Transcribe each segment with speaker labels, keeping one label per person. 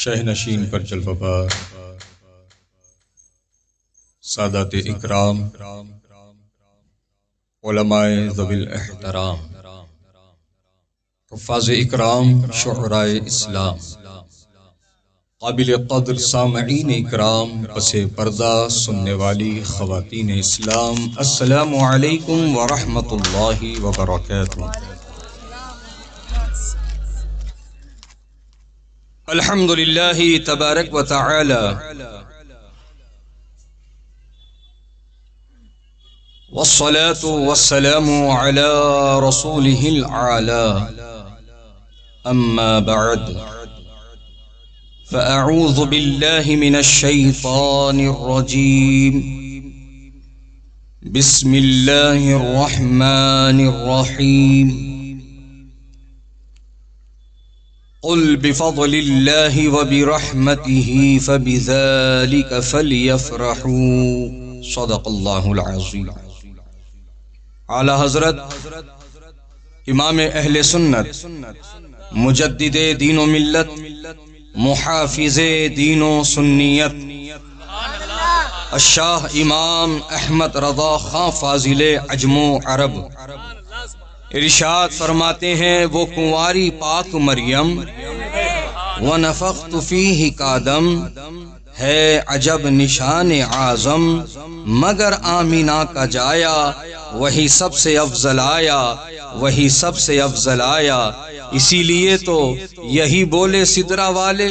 Speaker 1: شہ نشین پر جلوہ بار سادات اکرام، علماء ذوی الاحترام، حفاظ اکرام، شعراء اسلام، قابل قدر سامعین اکرام، پس پردہ سننے والی خواتین اسلام، السلام علیکم ورحمۃ اللہ وبرکاتہ۔ الحمد للہ تبارک و تعالی، والصلاة والسلام على رسوله الأعلى، أما بعد فأعوذ بالله من الشيطان الرجيم، بسم الله الرحمن الرحيم، قل بفضل الله وبرحمته فبذلك فليفرحوا، صدق الله العظيم۔ اعلی حضرت امام اہل سنت، مجدد دین و ملت، محافظ دین و سنیت، الشاہ امام احمد رضا خان فاضل عجم و عرب ارشاد فرماتے ہیں، وہ کنواری پاک مریم ونفخت فیہ کادم، ہے عجب نشان اعظم، مگر آمینہ کا جایا وہی سب سے افضل آیا، وہی سب سے افضل آیا۔ اسی لیے تو یہی بولے سدرا والے،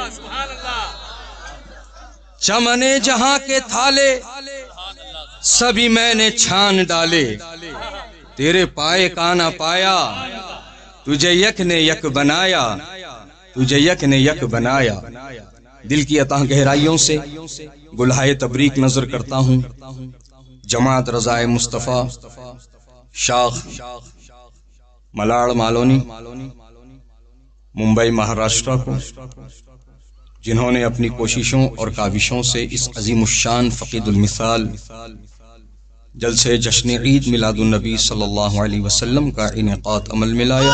Speaker 1: چمنے جہاں کے تھالے سبھی میں نے چھان ڈالے، تیرے پائے کا نہ پایا، تجھے یک نے یک بنایا، تجھے یک نے یک بنایا۔ دل کی اتاہ گہرائیوں سے گلہائے تبریک نظر کرتا ہوں جماعت رضائے مصطفیٰ شاخ ملاڑ مالونی، ممبئی مہاراشٹرا کو، جنہوں نے اپنی کوششوں اور کاوشوں سے اس عظیم الشان فقید المثال جلسے جشن عید میلاد النبی صلی اللہ علیہ وسلم کا انعقاد عمل میں لایا۔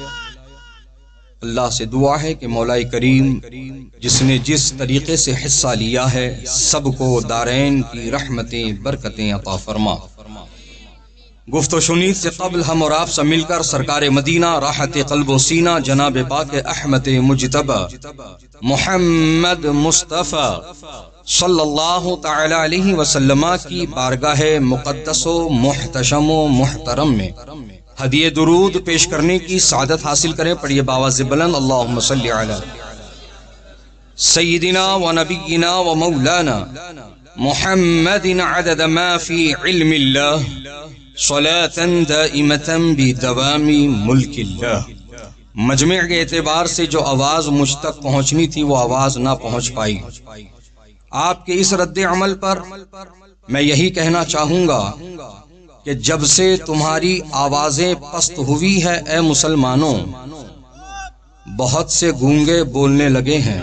Speaker 1: اللہ سے دعا ہے کہ مولا کریم جس نے جس طریقے سے حصہ لیا ہے سب کو دارین کی رحمتیں برکتیں عطا فرما۔ گفت و شنید سے قبل ہم اور آپ سے مل کر سرکار مدینہ راحت قلب و سینہ جناب پاک احمد مجتبی محمد مصطفیٰ صلی اللہ تعالی علیہ وسلم کی بارگاہ مقدس و محتشم و محترم میں ہدیہ درود پیش کرنے کی سعادت حاصل کریں۔ پڑھیے باواز بلند، اللہم صلی علی سیدنا و نبینا و مولانا محمد عدد ما فی علم اللہ، صلاة دائمتا بدوام ملک اللہ۔ مجمع کے اعتبار سے جو آواز مجھ تک پہنچنی تھی وہ آواز نہ پہنچ پائی۔ آپ کے اس رد عمل پر میں یہی کہنا چاہوں گا کہ جب سے تمہاری آوازیں پست ہوئی ہے اے مسلمانوں، بہت سے گونگے بولنے لگے ہیں۔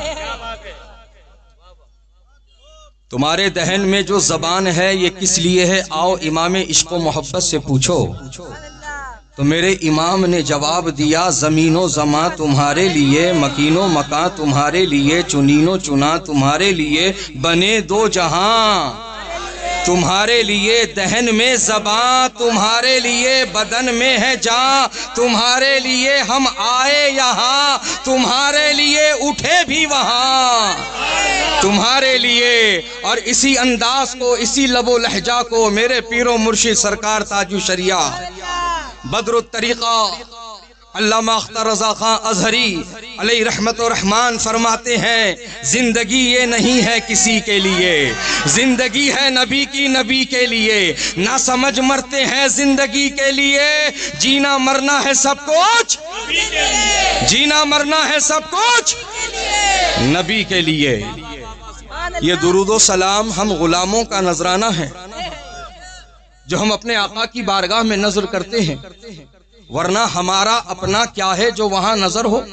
Speaker 1: تمہارے دہن میں جو زبان ہے یہ کس لیے ہے؟ آؤ امام عشق و محبت سے پوچھو۔ تو میرے امام نے جواب دیا، زمین و زمان تمہارے لیے، مکین و مکان تمہارے لیے، چنین و چنا تمہارے لیے، بنے دو جہاں تمہارے لیے، دہن میں زبان تمہارے لیے، بدن میں ہے جان تمہارے لیے، ہم آئے یہاں تمہارے لیے، اٹھے بھی وہاں تمہارے لیے۔ اور اسی انداز کو، اسی لب و لہجہ کو میرے پیر و مرشد سرکار تاج الشریعہ بدر الطریقہ علامہ اختر رضا خان ازہری علیہ رحمت و رحمان فرماتے ہیں، زندگی یہ نہیں ہے کسی کے لیے، زندگی ہے نبی کی، نبی کے لیے، نہ سمجھ مرتے ہیں زندگی کے لیے، جینا مرنا ہے سب کچھ، جینا مرنا ہے سب کچھ نبی کے لیے۔ یہ درود و سلام ہم غلاموں کا نذرانہ ہے جو ہم اپنے آقا کی بارگاہ میں نظر کرتے ہیں، ورنہ ہمارا اپنا کیا ہے جو وہاں نظر ہو؟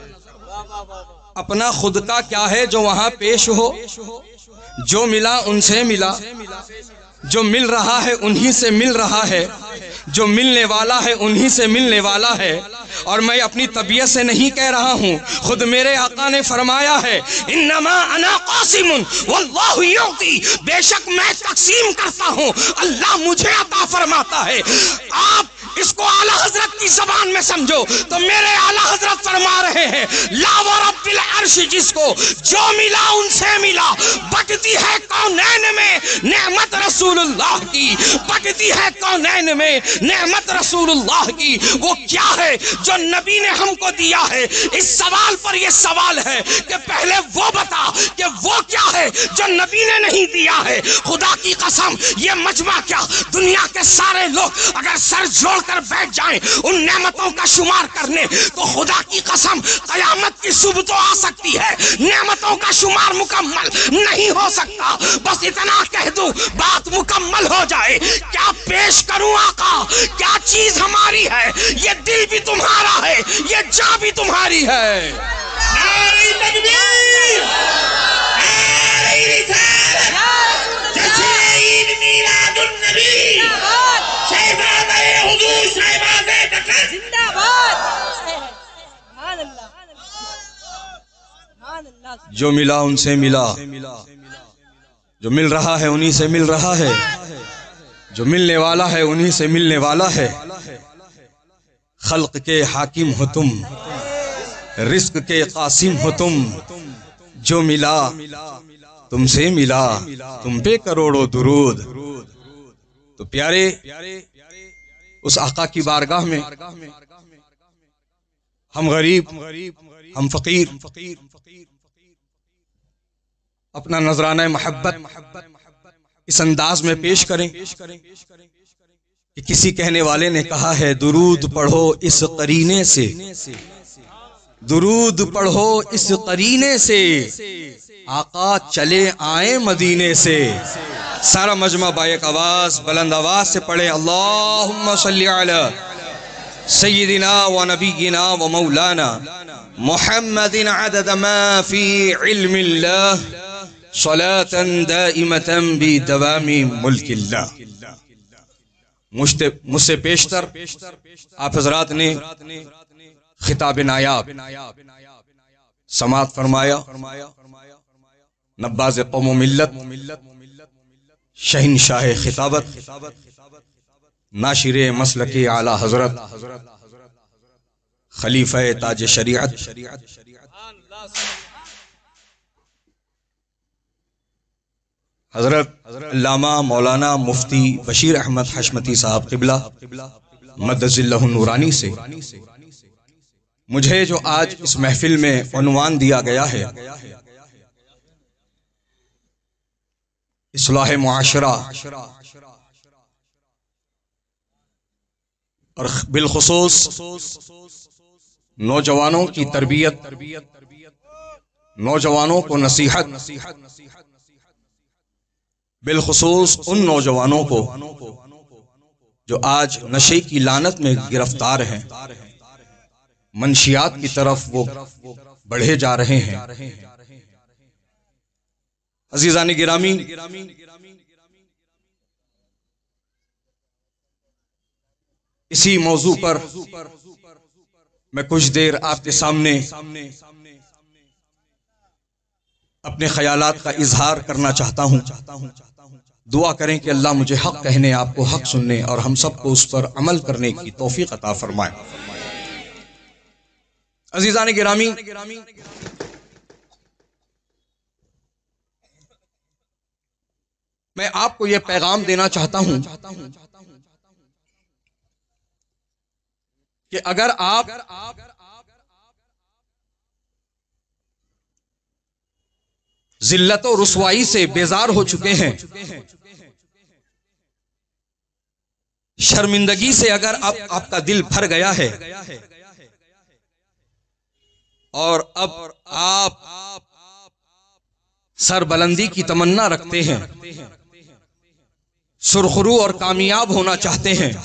Speaker 1: اپنا خود کا کیا ہے جو وہاں پیش ہو؟ جو ملا ان سے ملا، جو مل رہا ہے انہی سے مل رہا ہے، جو ملنے والا ہے انہی سے ملنے والا ہے، اور میں اپنی طبیعت سے نہیں کہہ رہا ہوں، خود میرے آقا نے فرمایا ہے انما انا قاسم واللہ یعطی، بے شک میں تقسیم کرتا ہوں، اللہ مجھے عطا فرماتا ہے۔ آپ اس کو اعلیٰ حضرت کی زبان میں سمجھو تو میرے اعلیٰ حضرت فرما رہے ہیں لا ورب العرش، جس کو جو ملا ان سے ملا، بٹتی ہے کونین میں نعمت رسول اللہ کی، بٹتی ہے کونین میں نعمت رسول اللہ کی۔ وہ کیا ہے جو نبی نے ہم کو دیا ہے؟ اس سوال پر یہ سوال ہے کہ پہلے وہ بتا کہ وہ کیا ہے جو نبی نے نہیں دیا ہے۔ خدا کی قسم یہ مجمع کیا دنیا کے سارے لوگ اگر سر جوڑ کر بیٹھ جائیں ان نعمتوں کا شمار کرنے تو خدا کی قسم قیامت کی صبح تو آ سکتی ہے، نعمتوں کا شمار مکمل نہیں ہو سکتا۔ بس اتنا کہہ دوں بات مکمل ہو جائے، کیا پیش کروں آقا؟ کیا چیز ہماری ہے؟ یہ دل بھی تمہارا ہے، یہ جان بھی تمہاری ہے۔
Speaker 2: نعرہ تکبیر، نعرہ رسالت، جشن عید میلاد النبی، شہزادہ حضور شہباز بکر
Speaker 3: زندہ باد۔ سبحان اللہ، سبحان اللہ۔
Speaker 1: جو ملا ان سے ملا، جو مل رہا ہے انہی سے مل رہا ہے، جو ملنے والا ہے انہی سے ملنے والا ہے۔ خلق کے حاکم ہو تم، رزق کے قاسم ہو تم، جو ملا تم سے ملا، تم پہ کروڑوں درود۔ تو پیارے اس آقا کی بارگاہ میں ہم غریب، ہم فقیر، اپنا نذرانہ محبت اس انداز میں پیش کریں کہ کسی کہنے والے نے کہا ہے درود پڑھو اس قرینے سے، درود پڑھو اس قرینے سے، آقا چلے آئیں مدینے سے۔ سارا مجمع بائیک آواز بلند آواز سے پڑھے اللہم صلی علی سیدنا و نبینا و مولانا محمد عدد ما فی علم اللہ صلاة دائمة بدوام ملک اللہ۔ مجھ سے پیشتر آپ حضرات نے خطاب نایاب سماعت فرمایا، نباز قوم و ملت، شہنشاہ خطابت، ناشر مسلک اعلی حضرت، خلیفہ تاج شریعت، حضرت علامہ مولانا مفتی بشیر احمد حشمتی صاحب قبلہ مدد اللہ نورانی سے مجھے جو آج اس محفل میں عنوان دیا گیا ہے اصلاح معاشرہ اور بالخصوص نوجوانوں کی تربیت، نوجوانوں کو نصیحت، بالخصوص ان نوجوانوں کو جو آج نشے کی لعنت میں گرفتار ہیں، منشیات کی طرف وہ بڑھے جا رہے ہیں۔ عزیزان گرامی، اسی موضوع پر میں کچھ دیر آپ کے سامنے اپنے خیالات کا اظہار کرنا چاہتا ہوں۔ دعا کریں کہ اللہ مجھے حق کہنے، آپ کو حق سننے اور ہم سب کو اس پر عمل کرنے کی توفیق عطا فرمائے۔ عزیزان گرامی، میں آپ کو یہ پیغام دینا چاہتا ہوں کہ اگر آپ ذلت و رسوائی سے بیزار ہو چکے ہیں، شرمندگی سے اگر آپ کا دل بھر گیا ہے اور اب آپ سربلندی کی تمنا رکھتے ہیں، سرخرو اور کامیاب ہونا چاہتے ہیں،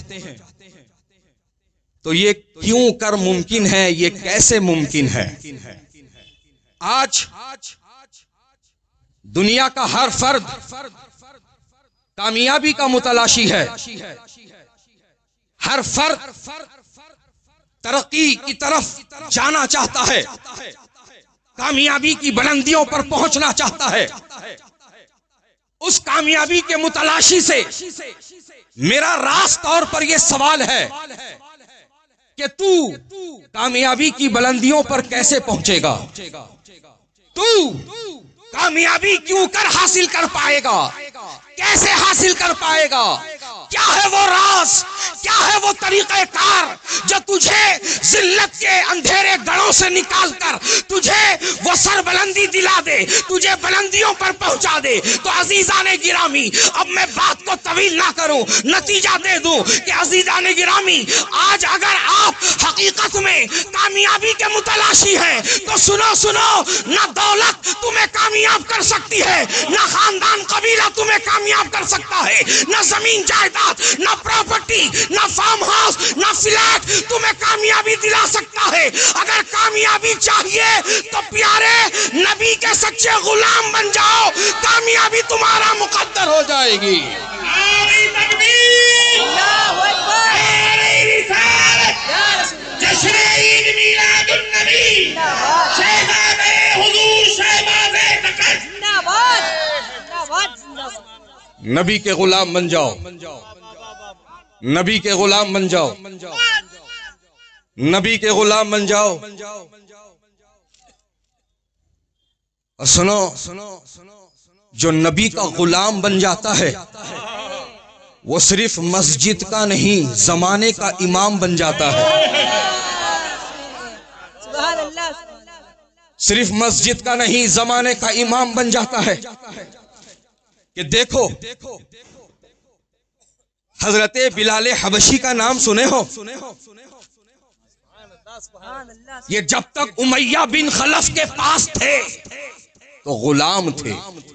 Speaker 1: تو یہ کیوں کر ممکن ہے، یہ کیسے ممکن ہے؟ آج دنیا کا ہر فرد کامیابی کا متلاشی ہے، ہر فرد ترقی کی طرف جانا چاہتا ہے، کامیابی کی بلندیوں پر پہنچنا چاہتا ہے۔ اس کامیابی کے متلاشی سے میرا راست طور پر یہ سوال ہے کہ تو کامیابی کی بلندیوں پر کیسے پہنچے گا؟ تو کامیابی کیوں کر حاصل کر پائے گا؟ کیسے حاصل کر پائے گا؟ کیا ہے وہ راز، کیا ہے وہ طریقہ کار جو تجھے ذلت کے اندھیرے گڑھوں سے نکال کر تجھے وہ سربلندی دلا دے، تجھے بلندیوں پر پہنچا دے؟ تو عزیزان گرامی، اب میں بات کو طویل نہ کروں، نتیجہ دے دوں کہ عزیزان گرامی، آج اگر آپ حقیقت میں کامیابی کے متلاشی ہیں تو سنو، نہ دولت تمہیں کامیاب کر سکتی ہے، نہ خاندان قبیلہ تمہیں کامیاب کر سکتا ہے، نہ زمین جائیداد، نہ پراپرٹی، نہ فارم ہاؤس، نہ فلیٹ تمہیں کامیابی دلا سکتا ہے۔ اگر کامیابی چاہیے تو پیارے نبی کے سچے غلام بن جاؤ، کامیابی تمہارا مقدر ہو جائے گی۔
Speaker 2: نعرہ تکبیر،
Speaker 3: اللہ اکبر،
Speaker 2: نعرہ رسالت، جشن عید میلاد النبی، شہزاد حضور شہباز تقت،
Speaker 3: زندہ باد، زندہ باد، زندہ باد۔
Speaker 1: نبی کے غلام بن جاؤ، نبی کے غلام بن جاؤ، نبی کے غلام بن جاؤ۔ اور سنو، جو نبی کا غلام بن جاتا ہے وہ صرف مسجد کا نہیں، زمانے کا امام بن جاتا ہے۔
Speaker 3: سبحان اللہ،
Speaker 1: صرف مسجد کا نہیں، زمانے کا امام بن جاتا ہے۔ کہ دیکھو، حضرت بلال حبشی کا نام سنے ہو؟
Speaker 3: سبحان اللہ،
Speaker 1: یہ جب تک امیہ بن خلف کے پاس تھے تو غلام تھے،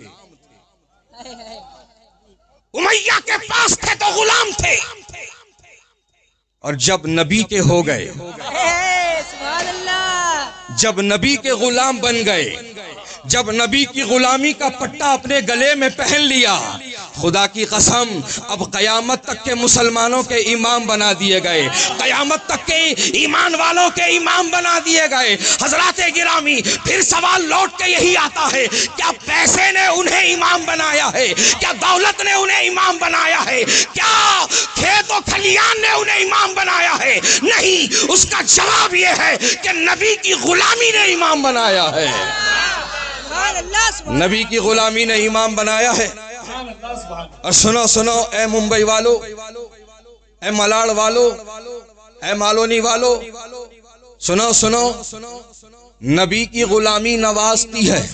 Speaker 1: امیہ کے پاس تھے تو غلام تھے، اور جب نبی کے ہو گئے،
Speaker 3: سبحان اللہ،
Speaker 1: جب نبی کے غلام بن گئے، جب نبی کی غلامی کا پٹا اپنے گلے میں پہن لیا، خدا کی قسم اب قیامت تک کے مسلمانوں کے امام بنا دیے گئے، قیامت تک کے ایمان والوں کے امام بنا دیے گئے۔ حضرات گرامی، پھر سوال لوٹ کے یہی آتا ہے، کیا پیسے نے انہیں امام بنایا ہے؟ کیا دولت نے انہیں امام بنایا ہے؟ کیا کھیت و کھلیان نے انہیں امام بنایا ہے؟ نہیں، اس کا جواب یہ ہے کہ نبی کی غلامی نے امام بنایا ہے،
Speaker 3: سبحان اللہ، سبحان
Speaker 1: نبی کی غلامی نے امام بنایا ہے۔ اور سنو اے ممبئی والو، اے ملاڑ والو، اے مالونی والو، سنو، نبی کی غلامی نوازتی ہے،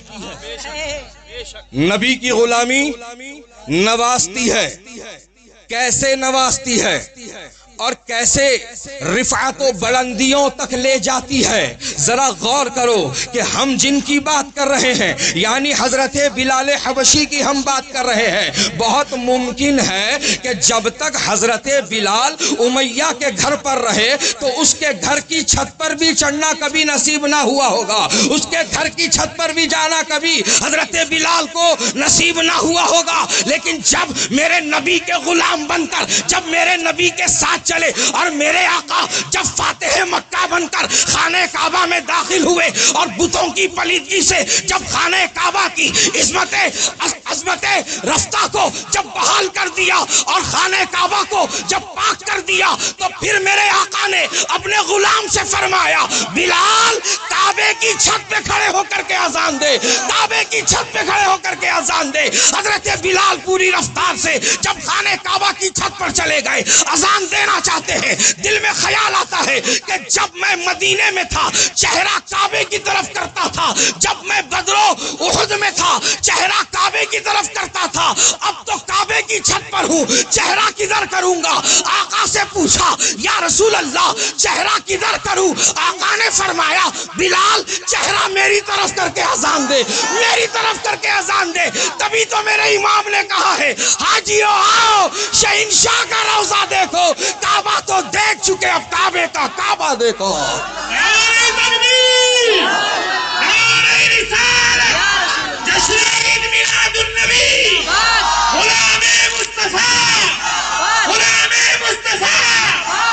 Speaker 1: نبی کی غلامی نوازتی ہے۔ کیسے نوازتی ہے اور کیسے رفعت و بلندیوں تک لے جاتی ہے؟ ذرا غور کرو کہ ہم جن کی بات کر رہے ہیں، یعنی حضرت بلال حبشی کی ہم بات کر رہے ہیں، بہت ممکن ہے کہ جب تک حضرت بلال امیہ کے گھر پر رہے تو اس کے گھر کی چھت پر بھی چڑھنا کبھی نصیب نہ ہوا ہوگا، اس کے گھر کی چھت پر بھی جانا کبھی حضرت بلال کو نصیب نہ ہوا ہوگا۔ لیکن جب میرے نبی کے غلام بن کر، جب میرے نبی کے ساتھ چلے، اور میرے آقا جب فاتح مکہ بن کر خانہ کعبہ میں داخل ہوئے اور بتوں کی پلیدگی سے جب خانہ کعبہ کی عظمت رفتہ کو جب بحال کر دیا اور خانہ کعبہ کو جب پاک کر دیا، تو پھر میرے آقا نے اپنے غلام سے فرمایا، بلال کعبے کی چھت پہ کھڑے ہو کر کے اذان دے، کعبے کی چھت پہ کھڑے ہو کر کے اذان دے۔ حضرت بلال پوری رفتار سے جب خانہ کعبہ کی چھت پر چلے گئے، اذان دینا چاہتے ہیں، دل میں خیال آتا ہے کہ جب میں مدینے میں تھا چہرہ کعبے کی طرف کرتا تھا، جب میں بدر و احد میں تھا چہرہ کعبے کی طرف کرتا تھا، اب تو کعبے کی چھت پر ہوں، چہرہ کدھر کروں گا؟ آقا سے پوچھا، یا رسول اللہ چہرہ کدھر کروں؟ آقا نے فرمایا، بلال چہرہ میری طرف کر کے اذان دے، میری طرف کر کے اذان دے۔ تبھی تو میرے امام نے کہا ہے، حاجیو آؤ شہنشاہ کا روضہ دیکھو، کعبہ تو دیکھ چکے، اب کعبے کا کعبہ دیکھو۔
Speaker 2: نعرہ تکبیر، نعرہ رسالت، جشن عید میلاد النبی، غلام مصطفیٰ، غلام مصطفیٰ،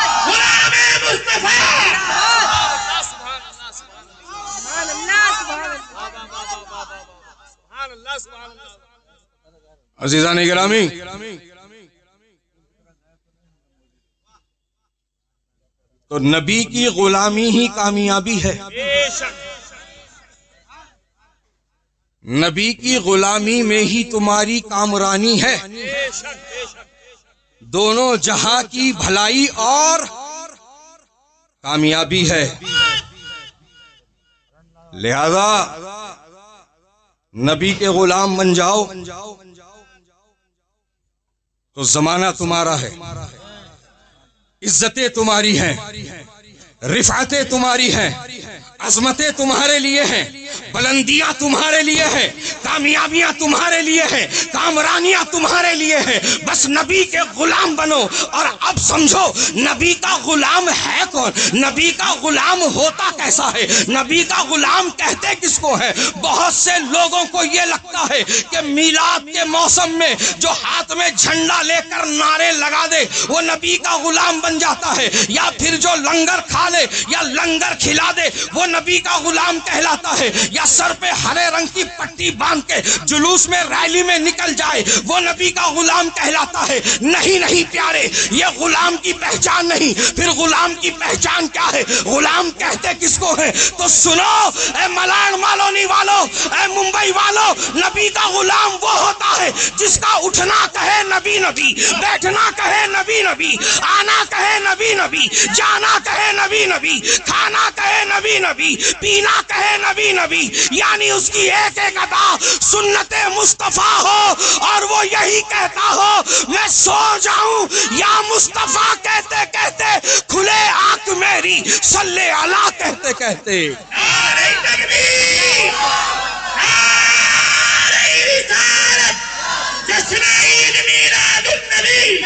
Speaker 1: عزیزان گرامی، تو نبی کی غلامی ہی کامیابی ہے. نبی کی غلامی میں ہی تمہاری کامرانی ہے. دونوں جہاں کی بھلائی اور کامیابی ہے. لہذا نبی کے غلام بن جاؤ تو زمانہ تمہارا ہے، عزتیں تمہاری ہیں، رفعتیں تمہاری ہیں، عظمتیں تمہارے لیے ہیں، بلندیاں تمہارے لیے ہیں، کامیابیاں تمہارے لیے ہیں، کامرانیاں تمہارے لیے ہیں. بس نبی کے غلام بنو. اور اب سمجھو نبی کا غلام ہے کون، نبی کا غلام ہوتا کیسا ہے، نبی کا غلام کہتے کس کو ہے. بہت سے لوگوں کو یہ لگتا ہے کہ میلاد کے موسم میں جو ہاتھ میں جھنڈا لے کر نعرے لگا دے وہ نبی کا غلام بن جاتا ہے، یا پھر جو لنگر کھا لے یا لنگر کھلا دے وہ نبی کا غلام کہلاتا ہے، یا سر پہ ہرے رنگ کی پٹی باندھ کے جلوس میں ریلی میں نکل جائے وہ نبی کا غلام کہلاتا ہے. نہیں نہیں پیارے، یہ غلام کی پہچان نہیں. پھر غلام کی پہچان کیا ہے، غلام کہتے کس کو ہے؟ تو سنو اے ملان مالونی والو، اے ممبئی والو، نبی کا غلام وہ ہوتا ہے جس کا اٹھنا کہے نبی نبی، بیٹھنا کہے نبی نبی، آنا کہے نبی نبی، جانا کہے نبی نبی، کھانا کہے نبی نبی، پینا کہے نبی نبی. یعنی اس کی ایک ایک ادا سنت مصطفیٰ ہو اور وہ یہی کہتا ہو میں سو جاؤں یا مصطفیٰ کہتے کہتے کھلے آنکھ میری صلی اللہ کہتے کہتے.
Speaker 2: نعرہ تکبیر، نعرہ رسالت، جشن عید میلاد النبی.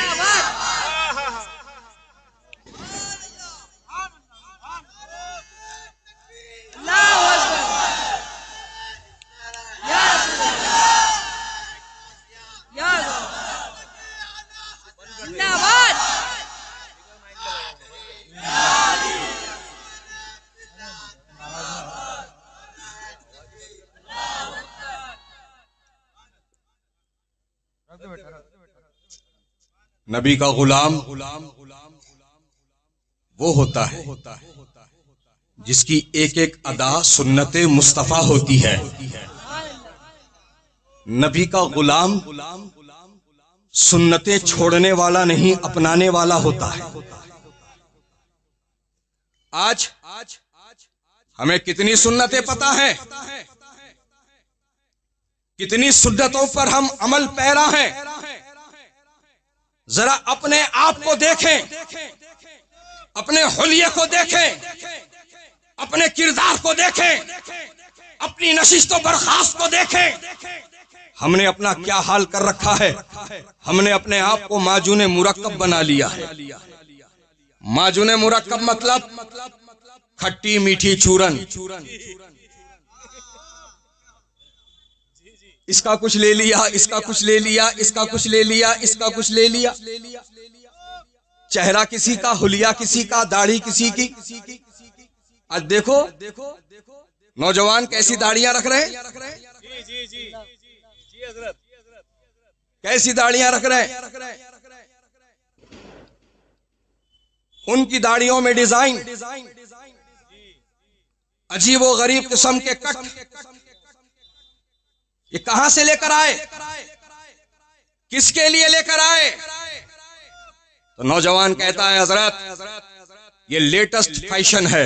Speaker 1: نبی کا غلام وہ ہوتا ہے جس کی ایک ایک ادا سنت مصطفیٰ ہوتی ہے. نبی کا غلام سنتیں چھوڑنے والا نہیں، اپنانے والا ہوتا ہے. آج ہمیں کتنی سنتیں پتہ ہیں، کتنی سنتوں پر ہم عمل پیرا ہیں. ذرا اپنے آپ کو دیکھیں، اپنے حلیے کو دیکھیں، اپنے کردار کو دیکھیں، اپنی نشست و برخاست کو دیکھیں. ہم نے اپنا کیا حال کر رکھا ہے. ہم نے اپنے آپ کو معجون مرکب بنا لیا ہے. معجون مرکب مطلب کھٹی میٹھی چورن، اس کا کچھ لے لیا، اس کا کچھ لے لیا، اس کا کچھ لے لیا، اس کا کچھ لے لیا. چہرہ کسی کا، حلیہ کسی کا، داڑھی کسی کی. آج دیکھو نوجوان کیسی داڑیاں رکھ رہے ہیں، کیسی داڑیاں رکھ رہے ہیں. ان کی داڑیوں میں ڈیزائن، عجیب و غریب قسم کے کٹ. یہ کہاں سے لے کر آئے، کس کے لیے لے کر آئے؟ تو نوجوان کہتا ہے حضرت یہ لیٹسٹ فیشن ہے،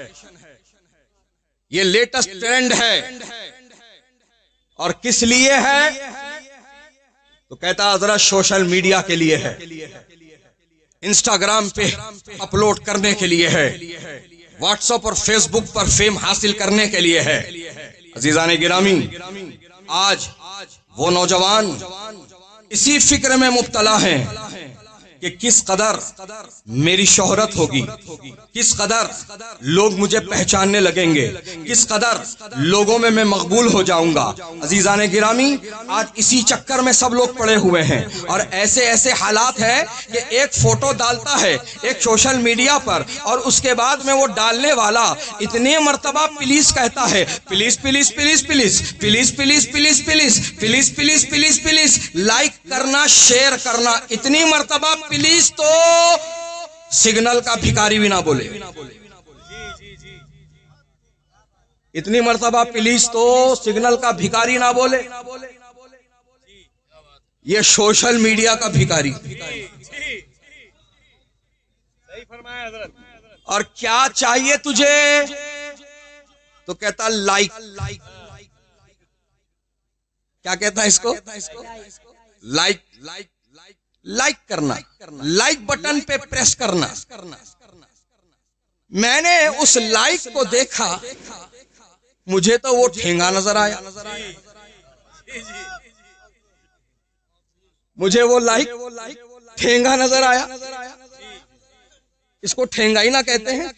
Speaker 1: یہ لیٹسٹ ٹرینڈ ہے. اور کس لیے ہے؟ تو کہتا ہے حضرت سوشل میڈیا کے لیے ہے، انسٹاگرام پہ اپلوڈ کرنے کے لیے ہے، واٹس ایپ اور فیس بک پر فیم حاصل کرنے کے لیے ہے. عزیزان گرامی، آج وہ نوجوان اسی فکر میں مبتلا ہیں کہ کس قدر میری شہرت ہوگی، کس قدر لوگ مجھے پہچاننے لگیں گے، کس قدر لوگوں میں مقبول ہو جاؤں گا۔ عزیزان گرامی، آج اسی چکر میں سب لوگ پڑے ہوئے ہیں، اور ایسے ایسے حالات ہیں کہ ایک فوٹو ڈالتا ہے ایک سوشل میڈیا پر، اور اس کے بعد میں وہ ڈالنے والا اتنے مرتبہ پلیز کہتا ہے، please please please please please please please please please please please please, like کرنا، شیئر کرنا، اتنی مرتبہ پلیز تو سگنل کا بھکاری بھی نہ بولے، اتنی مرتبہ پلیز تو سگنل کا بھکاری نہ بولے، یہ سوشل میڈیا کا بھکاری۔ اور کیا چاہیے تجھے؟ تو کہتا لائک۔ کیا کہتا ہے اس کو؟ لائک، لائک کرنا، لائک بٹن پہ پریس کرنا۔ میں نے اس لائک کو دیکھا، مجھے تو وہ ٹھینگا نظر آیا، مجھے وہ لائک ٹھینگا نظر آیا۔ اس کو ٹھینگا ہی نہ کہتے ہیں؟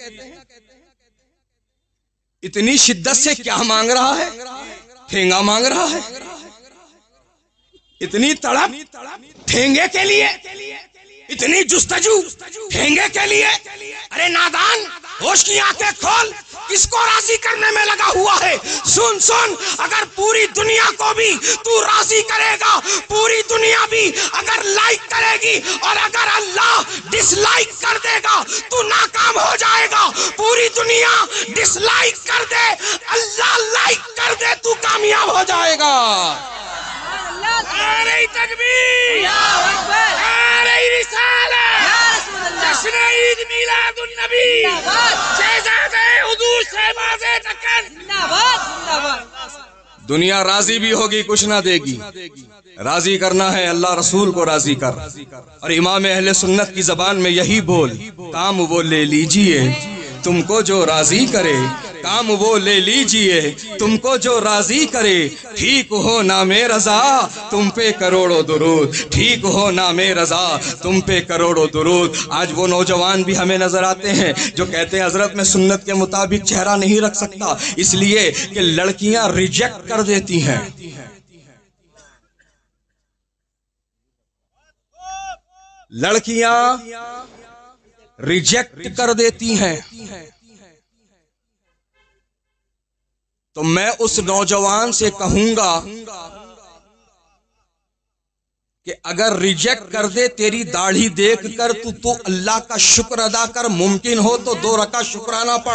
Speaker 1: اتنی شدت سے کیا مانگ رہا ہے؟ ٹھینگا مانگ رہا ہے۔ اتنی تڑپ ٹھینگے کے لیے، اتنی جستجو ٹھینگے کے لیے۔ ارے نادان، ہوش کی آنکھیں کھول، کس کو راضی کرنے میں لگا ہوا ہے؟ سن سن، اگر پوری دنیا کو بھی تو راضی کرے گا، پوری دنیا بھی اگر لائک کرے گی، اور اگر اللہ ڈس لائک کر دے گا تو ناکام ہو جائے گا۔ پوری دنیا ڈس لائک کر دے، اللہ لائک کر دے، تو کامیاب ہو جائے گا۔ نعرہ تکبیر، نعرہ رسالت، جشن عید میلاد النبی، شہزادہ حضور شہباز دکن۔ دنیا راضی بھی ہوگی، کچھ نہ دے گی۔ راضی کرنا ہے اللہ رسول کو راضی کر، اور امام اہل سنت کی زبان میں یہی بول، کام وہ لے لیجئے تم کو جو راضی کرے، کام وہ لے لیجئے تم کو جو راضی کرے، ٹھیک ہو نام رضا تم پہ کروڑوں درود، ٹھیک ہو نام رضا تم پہ کروڑوں درود۔ آج وہ نوجوان بھی ہمیں نظر آتے ہیں جو کہتے ہیں حضرت میں سنت کے مطابق چہرہ نہیں رکھ سکتا، اس لیے کہ لڑکیاں ریجیکٹ کر دیتی ہیں۔ لڑکیاں ریجیکٹ کر دیتی ہیں۔ تو میں اس نوجوان سے کہوں گا کہ اگر ریجیکٹ کر دے تیری داڑھی دیکھ کر تو اللہ کا شکر ادا کر، ممکن ہو تو 2 رکعت شکرانہ پڑھ،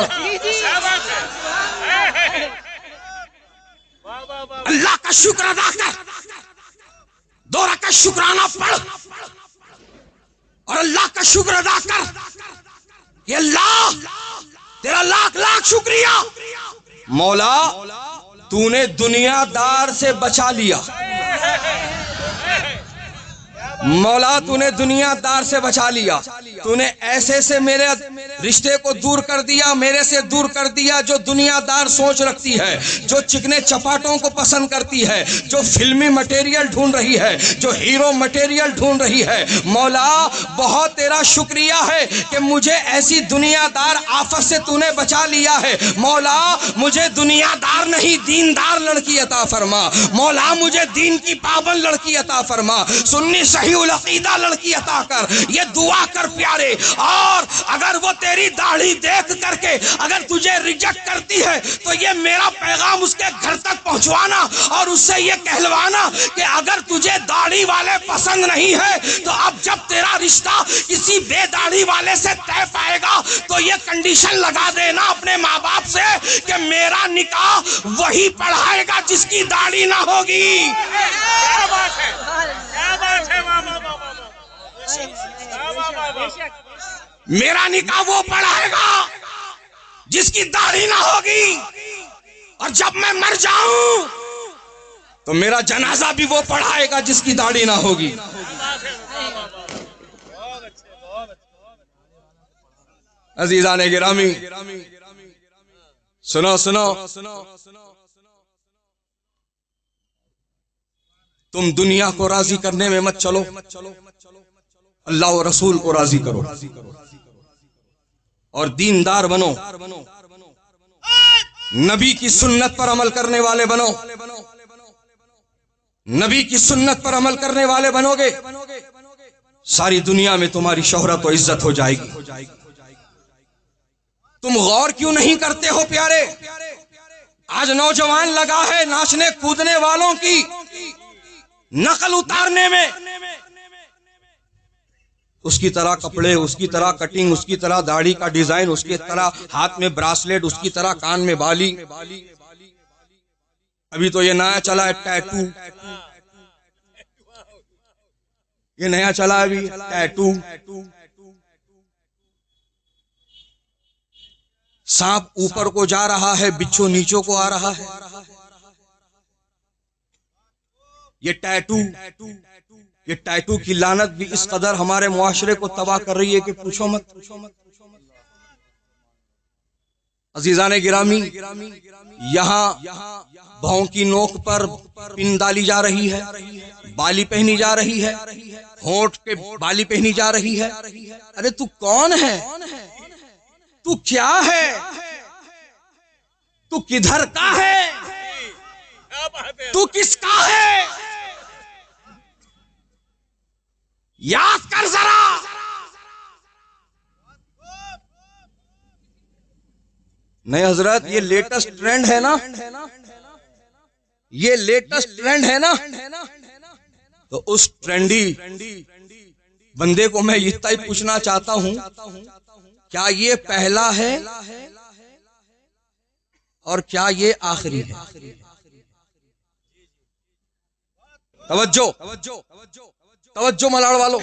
Speaker 1: اللہ کا شکر ادا کر، 2 رکعت شکرانہ پڑھ، اور اللہ کا شکر ادا کر کہ اللہ تیرا لاکھ لاکھ شکریہ، مولا تو نے دنیا دار سے بچا لیا، مولا تو نے دنیا دار سے بچا لیا، تو نے ایسے سے میرے رشتے کو دور کر دیا، میرے سے دور کر دیا جو دنیا دار سوچ رکھتی ہے، جو چکنے چپاٹوں کو پسند کرتی ہے، جو فلمی مٹیریل ڈھونڈ رہی ہے، جو ہیرو مٹیریل ڈھونڈ رہی ہے۔ مولا بہت تیرا شکریہ ہے کہ مجھے ایسی دنیا دار آفت سے تو نے بچا لیا ہے۔ مولا مجھے دنیا دار نہیں دیندار لڑکی عطا فرما، مولا مجھے دین کی پابند لڑکی عطا فرما، سنی صحیح العقیدہ لڑکی عطا کر، یہ دعا کر پیارے۔ اور اگر وہ تیری داڑھی دیکھ کر کے اگر تجھے ریجیکٹ کرتی ہے تو یہ میرا پیغام اس کے گھر تک پہنچوانا، اور اس سے یہ کہلوانا کہ اگر تجھے داڑھی والے پسند نہیں ہے تو اب جب تیرا رشتہ کسی بے داڑھی والے سے طے پائے گا تو یہ کنڈیشن لگا دینا اپنے ماں باپ سے کہ میرا نکاح وہی پڑھائے گا جس کی داڑھی نہ ہوگی۔ کیا بات ہے، کیا بات ہے، میرا نکاح وہ پڑھائے گا جس کی داڑھی نہ ہوگی، اور جب میں مر جاؤں تو میرا جنازہ بھی وہ پڑھائے گا جس کی داڑھی نہ ہوگی۔ عزیزان گرامی سنو سنو، تم دنیا کو راضی کرنے میں مت چلو، اللہ و رسول کو راضی کرو اور دیندار بنو، نبی کی سنت پر عمل کرنے والے بنو، نبی کی سنت پر عمل کرنے والے بنو گے، ساری دنیا میں تمہاری شہرت و عزت ہو جائے گی۔ تم غور کیوں نہیں کرتے ہو پیارے؟ آج نوجوان لگا ہے ناچنے کودنے والوں کی نقل اتارنے میں، اس کی طرح کپڑے، اس کی طرح کٹنگ، اس کی طرح داڑھی کا ڈیزائن، اس کی طرح ہاتھ میں براسلیٹ، اس کی طرح کان میں بالی۔ ابھی تو یہ نیا چلا ہے ٹیٹو، یہ نیا چلا ابھی ٹیٹو۔ سانپ اوپر کو جا رہا ہے، بچھو نیچوں کو آ رہا ہے۔ یہ ٹیٹو کی لعنت بھی اس قدر ہمارے معاشرے کو تباہ کر رہی ہے کہ پوچھو مت۔ عزیزان گرامی، یہاں بھاؤں کی نوک پر پن ڈالی جا رہی ہے، بالی پہنی جا رہی ہے، ہونٹ کے بالی پہنی جا رہی ہے۔ ارے تو کون ہے؟ تو کیا ہے؟ تو کدھر کا ہے؟ تو کس کا ہے؟ یاد کر ذرا۔ نہیں حضرت، یہ لیٹسٹ ٹرینڈ ہے نا، یہ لیٹسٹ ٹرینڈ ہے نا، تو اس ٹرینڈی بندے کو میں اتنا ہی پوچھنا چاہتا ہوں، کیا یہ پہلا ہے اور کیا یہ آخری ہے؟ توجہ ملاڑ والو،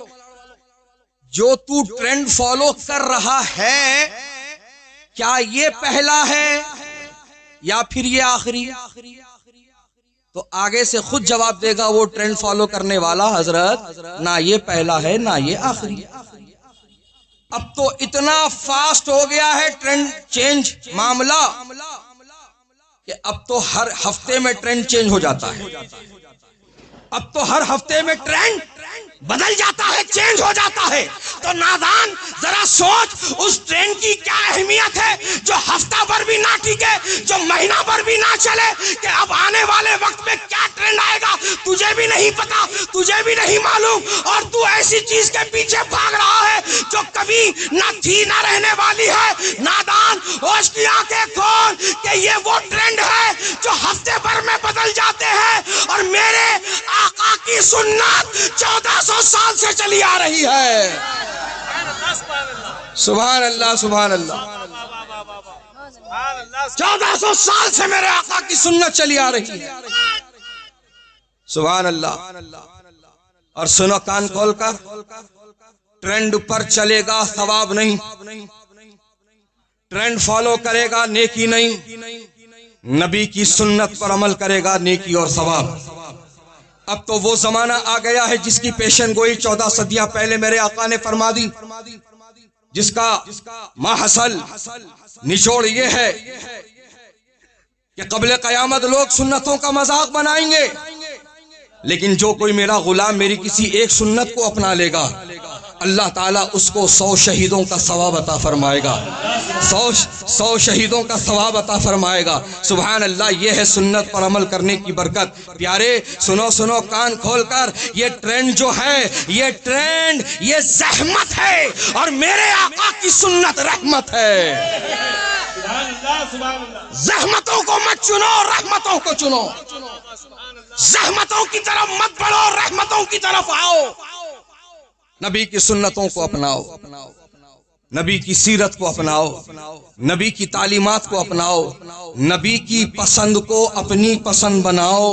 Speaker 1: جو تو ٹرینڈ فالو کر رہا ہے، کیا یہ پہلا ہے یا پھر یہ آخری؟ تو آگے سے خود جواب دے گا وہ ٹرینڈ فالو کرنے والا، حضرت نہ یہ پہلا ہے نہ یہ آخری۔ اب تو اتنا فاسٹ ہو گیا ہے ٹرینڈ چینج معاملہ کہ اب تو ہر ہفتے میں ٹرینڈ چینج ہو جاتا ہے، اب تو ہر ہفتے میں ٹرینڈ بدل جاتا ہے، چینج ہو جاتا ہے۔ تو نادان ذرا سوچ اس ٹرینڈ کی کیا اہمیت ہے جو ہفتہ بھر بھی نہ ٹکے، جو مہینہ بھر بھی نہ چلے، کہ اب آنے والے وقت میں کیا ٹرینڈ آئے گا تجھے بھی نہیں پتا، تجھے بھی نہیں معلوم، اور تو ایسی چیز کے پیچھے بھاگ رہا ہے جو کبھی نہ تھی نہ رہنے والی ہے۔ نادان ہوش کی آنکھیں کھول کہ یہ وہ ٹرینڈ ہے جو ہفتے بھر میں بدل جاتے ہیں، اور میرے آقا کی سنت 1400 سال سے چلی آ رہی ہے۔ سبحان اللہ، سبحان اللہ، 1400 سال سے میرے آقا کی سنت چلی آ رہی ہے۔ سبحان اللہ۔ اور سنو کان کھول کر، ٹرینڈ پر چلے گا ثواب نہیں، ٹرینڈ فالو کرے گا نیکی نہیں، نبی کی سنت پر عمل کرے گا نیکی اور ثواب۔ اب تو وہ زمانہ آ گیا ہے جس کی پیشن گوئی 14 صدیاں پہلے میرے آقا نے فرما دی، جس کا ماحصل نچوڑ یہ ہے کہ قبل قیامت لوگ سنتوں کا مذاق بنائیں گے، لیکن جو کوئی میرا غلام میری کسی ایک سنت کو اپنا لے گا، اللہ تعالیٰ اس کو 100 شہیدوں کا ثواب عطا فرمائے گا، 100 شہیدوں کا ثواب عطا فرمائے گا۔ سبحان اللہ، یہ ہے سنت پر عمل کرنے کی برکت۔ پیارے سنو کان کھول کر، یہ ٹرینڈ جو ہے، یہ ٹرینڈ یہ زحمت ہے، اور میرے آقا کی سنت رحمت ہے۔ زحمتوں کو مت چنو، رحمتوں کو چنو۔ زحمتوں کی طرف مت بڑھو، رحمتوں کی طرف آؤ۔ نبی کی سنتوں کو اپناؤ، نبی کی سیرت کو اپناؤ، نبی کی تعلیمات کو اپناؤ، نبی کی پسند کو اپنی پسند بناؤ۔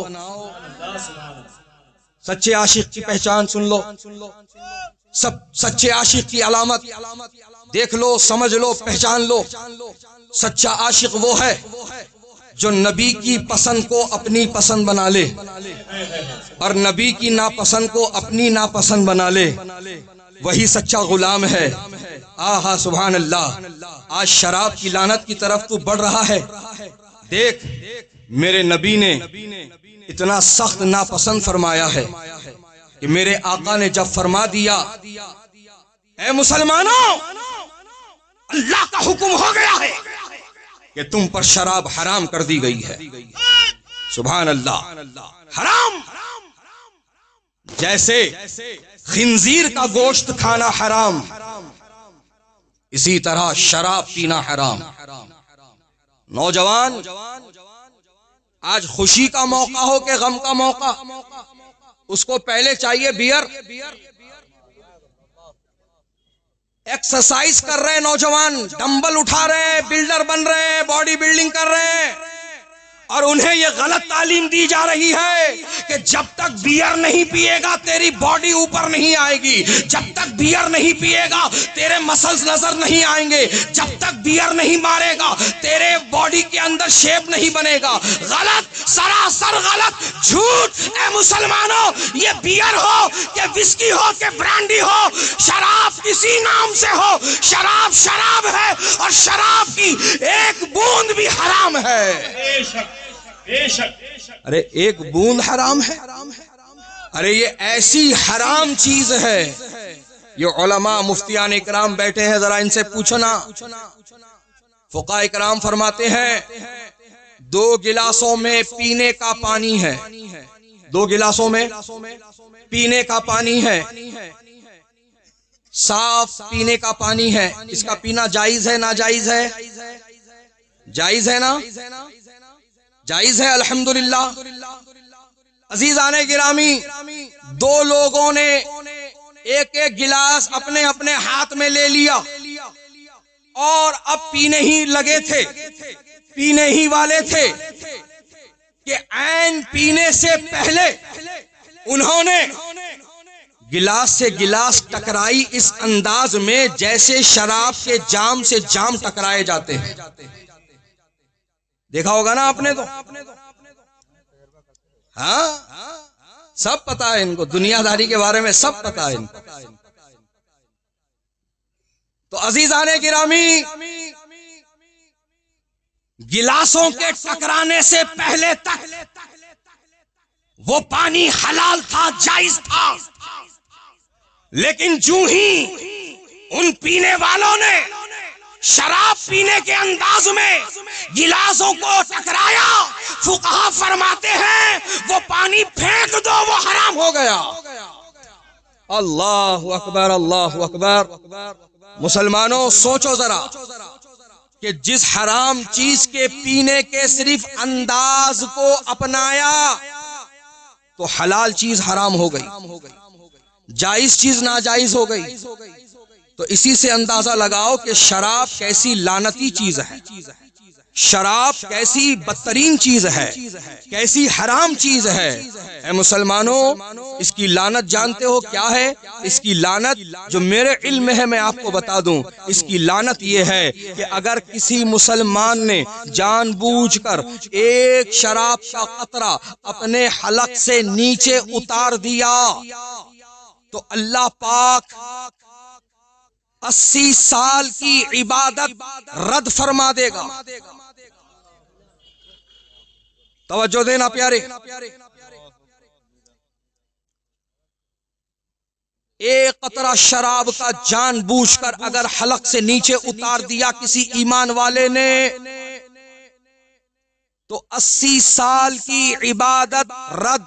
Speaker 1: سچے عاشق کی پہچان سن لو، سچے عاشق کی علامت دیکھ لو، سمجھ لو، پہچان لو۔ سچا عاشق وہ ہے جو نبی کی پسند کو اپنی پسند بنا لے، اور نبی کی ناپسند کو اپنی ناپسند بنا لے، وہی سچا غلام ہے۔ آہا سبحان اللہ، آج شراب کی لعنت کی طرف تو بڑھ رہا ہے۔ دیکھ، میرے نبی نے اتنا سخت ناپسند فرمایا ہے کہ میرے آقا نے جب فرما دیا اے مسلمانوں اللہ کا حکم ہو گیا ہے کہ تم پر شراب حرام کر دی گئی ہے، سبحان اللہ، حرام، جیسے خنزیر کا گوشت کھانا حرام، اسی طرح شراب پینا حرام۔ نوجوان، آج خوشی کا موقع ہو کہ غم کا موقع، اس کو پہلے چاہیے بیئر۔ ایکسرسائز کر رہے نوجوان، ڈمبل اٹھا رہے ہیں، بلڈر بن رہے ہیں، باڈی بلڈنگ کر رہے ہیں، اور انہیں یہ غلط تعلیم دی جا رہی ہے کہ جب تک بیئر نہیں پیے گا تیری باڈی اوپر نہیں آئے گی، جب تک بیئر نہیں پیے گا تیرے مسلز نظر نہیں آئیں گے، جب تک بیئر نہیں مارے گا تیرے باڈی کے اندر شیپ نہیں بنے گا۔ غلط، سراسر غلط، جھوٹ۔ اے مسلمانوں، یہ بیئر ہو کہ وسکی ہو کہ برانڈی ہو، شراب کسی نام سے ہو، شراب شراب ہے، اور شراب کی ایک بوند بھی حرام ہے۔ ارے ایک بوند حرام ہے، ارے یہ ایسی حرام چیز ہے۔ یہ علماء مفتیان اکرام بیٹھے ہیں، ذرا ان سے پوچھنا۔ فقہاء اکرام فرماتے ہیں 2 گلاسوں میں پینے کا پانی ہے، 2 گلاسوں میں پینے کا پانی ہے، صاف پینے کا پانی ہے، اس کا پینا جائز ہے ناجائز ہے؟ جائز ہے نا؟ جائز ہے، الحمدللہ۔ عزیزان گرامی، 2 لوگوں نے ایک ایک گلاس اپنے اپنے ہاتھ میں لے لیا اور اب پینے ہی لگے تھے، پینے ہی والے تھے کہ عین پینے سے پہلے انہوں نے گلاس سے گلاس ٹکرائی اس انداز میں جیسے شراب کے جام سے جام ٹکرائے جاتے ہیں۔ دیکھا ہوگا نا آپ نے تو، ہاں سب پتا ہے ان کو، دنیا داری کے بارے میں سب پتا ہے ان کو۔ تو عزیزان گرامی، گلاسوں کے ٹکرانے سے پہلے تک وہ پانی حلال تھا، جائز تھا، لیکن جو ہی ان پینے والوں نے شراب پینے کے انداز میں گلاسوں کو ٹکرایا، فقہا فرماتے ہیں وہ پانی پھینک دو، وہ حرام ہو گیا۔ اللہ اکبر، اللہ اکبر۔ مسلمانوں سوچو ذرا کہ جس حرام چیز کے پینے کے صرف انداز کو اپنایا تو حلال چیز حرام ہو گئی، جائز چیز ناجائز ہو گئی۔ تو اسی سے اندازہ لگاؤ کہ شراب کیسی لعنتی چیز ہے، شراب کیسی بدترین چیز ہے، کیسی حرام چیز ہے۔ اے مسلمانوں، اس کی لعنت جانتے ہو کیا ہے؟ اس کی لعنت جو میرے علم میں ہے میں آپ کو بتا دوں، اس کی لعنت یہ ہے کہ اگر کسی مسلمان نے جان بوجھ کر ایک شراب کا قطرہ اپنے حلق سے نیچے اتار دیا تو اللہ پاک 80 سال کی عبادت رد فرما دے گا۔ توجہ دینا پیارے، ایک قطرہ شراب کا جان بوجھ کر اگر حلق سے نیچے اتار دیا کسی ایمان والے نے تو 80 سال کی عبادت رد۔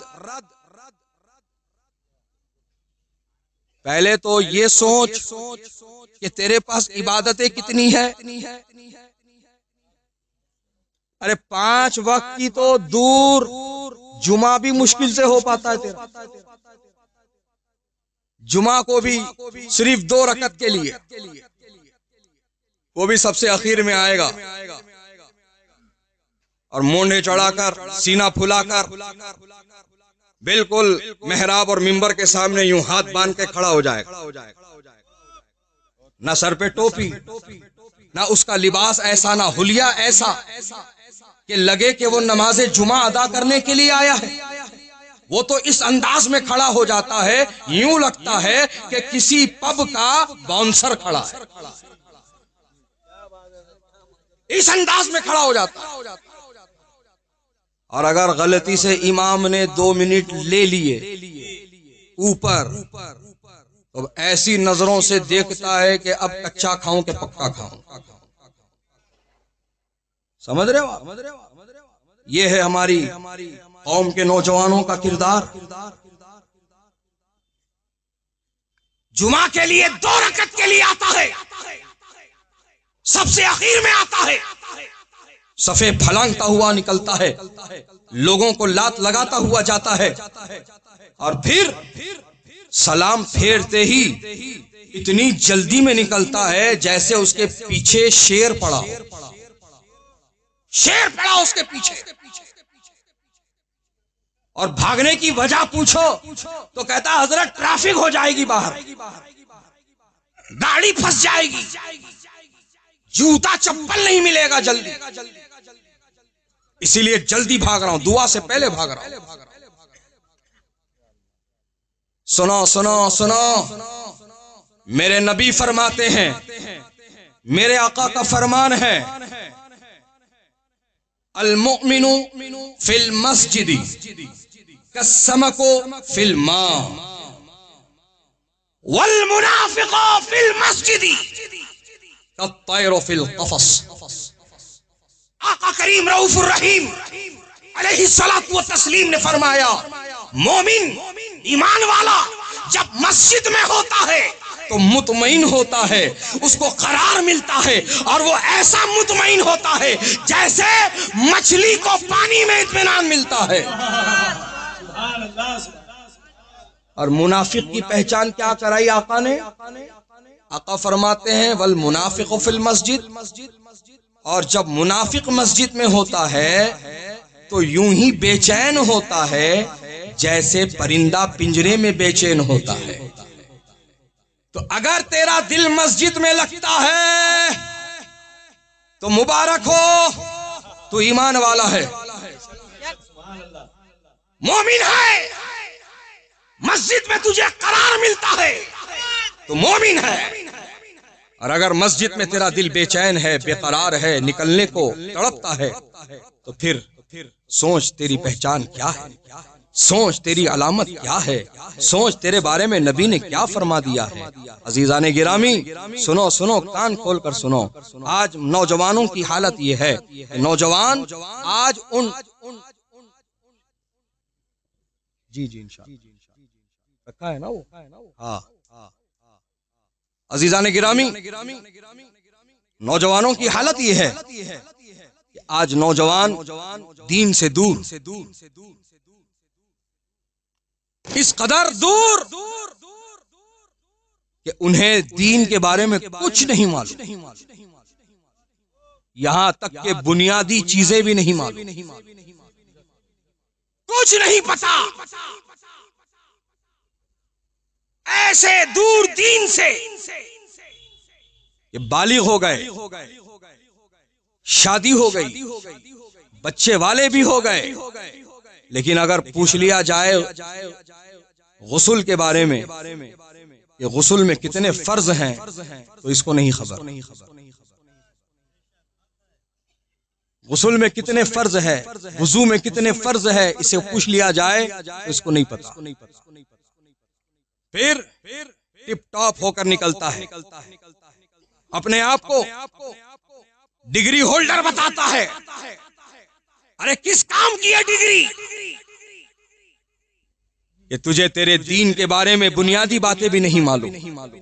Speaker 1: پہلے تو یہ سوچ کہ تیرے پاس عبادتیں کتنی ہے۔ ارے 5 وقت کی تو دور، جمعہ بھی مشکل سے ہو پاتا ہے تیرا، جمعہ کو بھی صرف 2 رکعت کے لیے، وہ بھی سب سے اخیر میں آئے گا، اور مونڈے چڑھا کر سینہ پھلا کر بالکل محراب اور منبر کے سامنے یوں ہاتھ باندھ کے کھڑا ہو جائے گا، نہ سر پہ ٹوپی، نہ اس کا لباس ایسا، نہ حلیہ ایسا کہ لگے کہ وہ نماز جمعہ ادا کرنے کے لیے آیا ہے۔ وہ تو اس انداز میں کھڑا ہو جاتا ہے یوں لگتا ہے کہ کسی پب کا باؤنسر کھڑا ہے، اس انداز میں کھڑا ہو جاتا ہے۔ اور اگر غلطی سے امام نے 2 منٹ لے لیے اوپر، تو ایسی نظروں سے دیکھتا ہے کہ اب کچا کھاؤں کہ پکا کھاؤں. سمجھ رہے ہو؟ یہ ہے ہماری قوم کے نوجوانوں کا کردار. جمعہ کے لیے 2 رکعت کے لیے آتا ہے، سب سے اخیر میں آتا ہے، صفے پھلانگتا ہوا نکلتا ہے، لوگوں کو لات لگاتا ہوا جاتا ہے، اور پھر سلام پھیرتے ہی اتنی جلدی میں نکلتا ہے جیسے اس کے پیچھے شیر پڑا ہو. شیر پڑا اس کے پیچھے، اور بھاگنے کی وجہ پوچھو تو کہتا حضرت ٹریفک ہو جائے گی، باہر گاڑی پھنس جائے گی، جوتا چپل نہیں ملے گا جلدی، اسی لیے جلدی بھاگ رہا ہوں، دعا سے پہلے بھاگ رہا ہوں. سنو سنو سنو، میرے نبی فرماتے ہیں، میرے آقا کا فرمان ہے، المؤمن فی المسجد کالسمک فی الماء والمنافق فی المسجد کالطیر فی القفص. آقا کریم رؤوف الرحیم علیہ الصلوۃ والتسلیم نے فرمایا، مومن ایمان والا جب مسجد میں ہوتا ہے تو مطمئن ہوتا ہے، اس کو قرار ملتا ہے، اور وہ ایسا مطمئن ہوتا ہے جیسے مچھلی کو پانی میں اطمینان ملتا ہے. اور منافق کی پہچان کیا کرائی آقا نے؟ آقا فرماتے ہیں والمنافق فی المسجد، اور جب منافق مسجد میں ہوتا ہے تو یوں ہی بے چین ہوتا ہے جیسے پرندہ پنجرے میں بے چین ہوتا ہے. تو اگر تیرا دل مسجد میں لگتا ہے تو مبارک ہو، تو ایمان والا ہے، مومن ہے. مسجد میں تجھے قرار ملتا ہے تو مومن ہے. اور اگر مسجد میں تیرا دل بے چین ہے، بے قرار ہے، نکلنے کو تڑپتا ہے، تو پھر سوچ تیری پہچان کیا ہے، سوچ تیری علامت کیا ہے، سوچ تیرے بارے میں نبی نے کیا فرما دیا ہے. عزیزان گرامی، سنو سنو، کان کھول کر سنو. آج نوجوانوں کی حالت یہ ہے کہ نوجوان آج ان جی انشاءاللہ رکھا ہے نا وہ. ہاں عزیزان گرامی، نوجوانوں کی حالت یہ ہے کہ آج نوجوان دین سے دور، اس قدر دور کہ انہیں دین کے بارے میں کچھ نہیں معلوم، یہاں تک کہ بنیادی چیزیں بھی نہیں معلوم، کچھ نہیں پتا. ایسے دور دین سے کہ بالغ ہو گئے، شادی ہو گئی، بچے والے بھی ہو گئے، لیکن اگر پوچھ لیا جائے غسل کے بارے میں کہ غسل میں کتنے فرض ہیں تو اس کو نہیں خبر. غسل میں کتنے فرض ہے، وضو میں کتنے فرض ہے، اسے پوچھ لیا جائے تو اس کو نہیں پتا. پھر ٹپ ٹاپ ہو کر نکلتا ہے، اپنے آپ کو ڈگری ہولڈر بتاتا ہے. ارے کس کام کی ہے ڈگری؟ کہ تجھے تیرے دین کے بارے میں بنیادی باتیں بھی نہیں معلوم،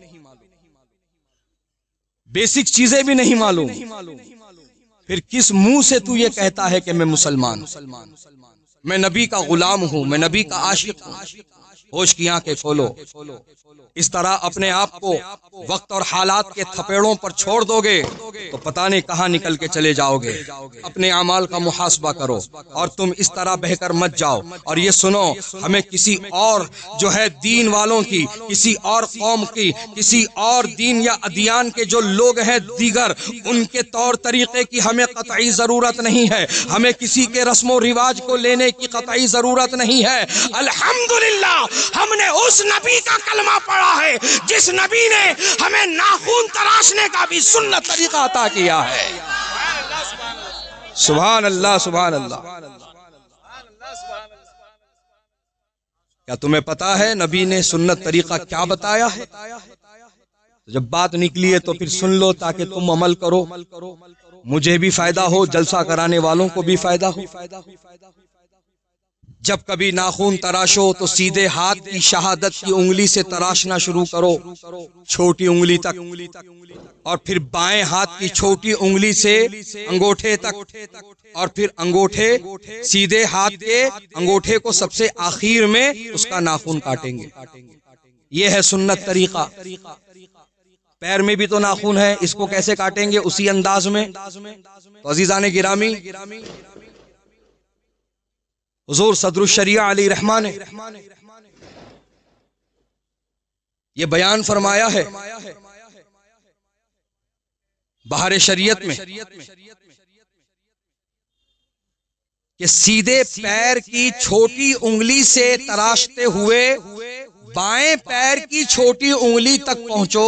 Speaker 1: بیسک چیزیں بھی نہیں معلوم. پھر کس منہ سے تو یہ کہتا ہے کہ میں مسلمان ہوں، میں نبی کا غلام ہوں، میں نبی کا عاشق ہوں؟ ہوش کی آنکھیں کھولو. اس طرح اپنے آپ کو وقت اور حالات کے تھپیڑوں پر چھوڑ دو گے تو پتہ نہیں کہاں نکل کے چلے جاؤ گے. اپنے اعمال کا محاسبہ کرو اور تم اس طرح بہہ کر مت جاؤ. اور یہ سنو، ہمیں کسی اور جو ہے دین والوں کی، کسی اور قوم کی، کسی اور دین یا ادیان کے جو لوگ ہیں دیگر، ان کے طور طریقے کی ہمیں قطعی ضرورت نہیں ہے. ہمیں کسی کے رسم و رواج کو لینے کی قطعی ضرورت نہیں ہے. الحمدللہ ہم نے اس نبی کا کلمہ پڑھا ہے جس نبی نے ہمیں ناخون تراشنے کا بھی سنت طریقہ عطا کیا ہے. سبحان اللہ، سبحان اللہ. کیا تمہیں پتا ہے نبی نے سنت طریقہ کیا بتایا ہے؟ جب بات نکلی ہے تو پھر سن لو تاکہ تم عمل کرو، مجھے بھی فائدہ ہو، جلسہ کرانے والوں کو بھی فائدہ ہو۔ جب کبھی ناخن تراشو تو سیدھے ہاتھ کی شہادت کی انگلی سے تراشنا شروع کرو، چھوٹی انگلی تک، اور پھر بائیں ہاتھ کی چھوٹی انگلی سے انگوٹھے تک، اور پھر انگوٹھے سیدھے ہاتھ کے انگوٹھے کو سب سے آخر میں اس کا ناخن کاٹیں گے۔ یہ ہے سنت طریقہ۔ پیر میں بھی تو ناخن ہے، اس کو کیسے کاٹیں گے؟ اسی انداز میں۔ تو عزیزان گرامی، حضور صدر الشریعہ علیہ رحمان نے یہ بیان فرمایا ہے بہار شریعت میں کہ سیدھے پیر کی چھوٹی انگلی سے تراشتے ہوئے بائیں پیر کی چھوٹی انگلی تک پہنچو۔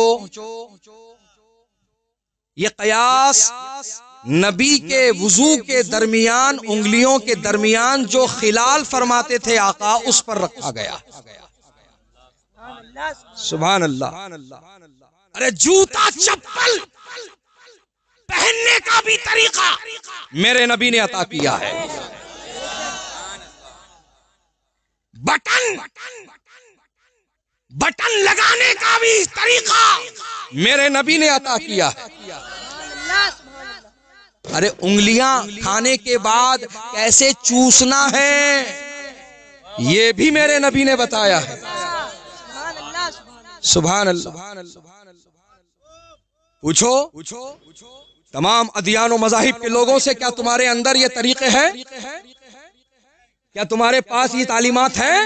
Speaker 1: یہ قیاس نبی کے وضو کے درمیان انگلیوں کے درمیان جو خلال فرماتے تھے آقا، اس پر رکھا گیا۔ سبحان اللہ۔ ارے جوتا چپل پہننے کا بھی طریقہ میرے نبی نے عطا کیا ہے۔ بٹن لگانے کا بھی طریقہ میرے نبی نے عطا کیا ہے۔ ارے انگلیاں کھانے کے بعد کیسے چوسنا ہے، یہ بھی میرے نبی نے بتایا ہے۔ سبحان اللہ۔ پوچھو تمام ادیان و مذاہب کے لوگوں سے، کیا تمہارے اندر یہ طریقے ہیں؟ کیا تمہارے پاس یہ تعلیمات ہیں؟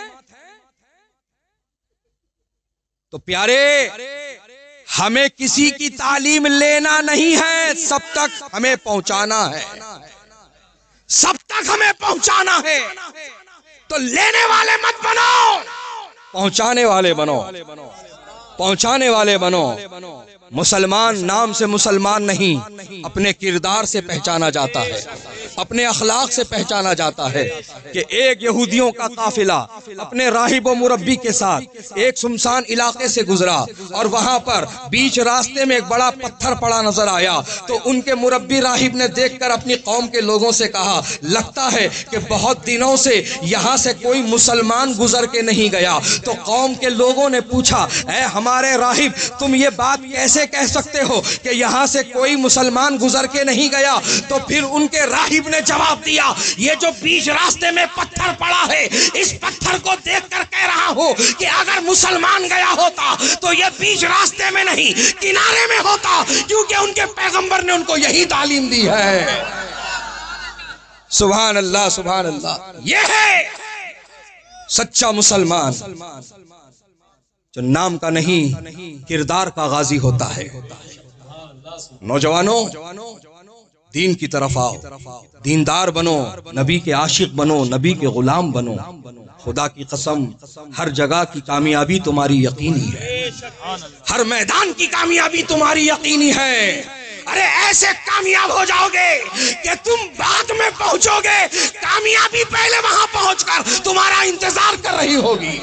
Speaker 1: تو پیارے، ہمیں کسی کی تعلیم لینا نہیں ہے، سب تک ہمیں پہنچانا ہے، سب تک ہمیں پہنچانا ہے۔ تو لینے والے مت بنو، پہنچانے والے بنو، پہنچانے والے بنو۔ مسلمان نام سے مسلمان نہیں، اپنے کردار سے پہچانا جاتا ہے، اپنے اخلاق سے پہچانا جاتا ہے۔ کہ ایک یہودیوں کا قافلہ اپنے راہب و مربی کے ساتھ ایک سنسان علاقے سے گزرا، اور وہاں پر بیچ راستے میں ایک بڑا پتھر پڑا نظر آیا، تو ان کے مربی راہب نے دیکھ کر اپنی قوم کے لوگوں سے کہا، لگتا ہے کہ بہت دنوں سے یہاں سے کوئی مسلمان گزر کے نہیں گیا۔ تو قوم کے لوگوں نے پوچھا، اے ہمارے راہب، تم یہ بات کیسے کہہ سکتے ہو کہ یہاں سے کوئی مسلمان گزر کے نہیں گیا؟ تو پھر ان کے راہب نے جواب دیا، یہ جو بیچ راستے میں پتھر پڑا ہے، اس پتھر کو دیکھ کر کہہ رہا ہوں کہ اگر مسلمان گیا ہوتا تو یہ بیچ راستے میں نہیں، کنارے میں ہوتا، کیونکہ ان کے پیغمبر نے ان کو یہی تعلیم دی ہے۔ سبحان اللہ، سبحان اللہ۔ یہ ہے سچا مسلمان، جو نام کا نہیں کردار کا غازی ہوتا ہے۔ نوجوانوں، دین کی طرف آؤ، دیندار بنو، نبی کے عاشق بنو، نبی کے غلام بنو۔ خدا کی قسم، ہر جگہ کی کامیابی تمہاری یقینی ہے، ہر میدان کی کامیابی تمہاری یقینی ہے۔ ارے ایسے کامیاب ہو جاؤ گے کہ تم بعد میں پہنچو گے، کامیابی پہلے وہاں پہنچ کر تمہارا انتظار کر رہی ہوگی۔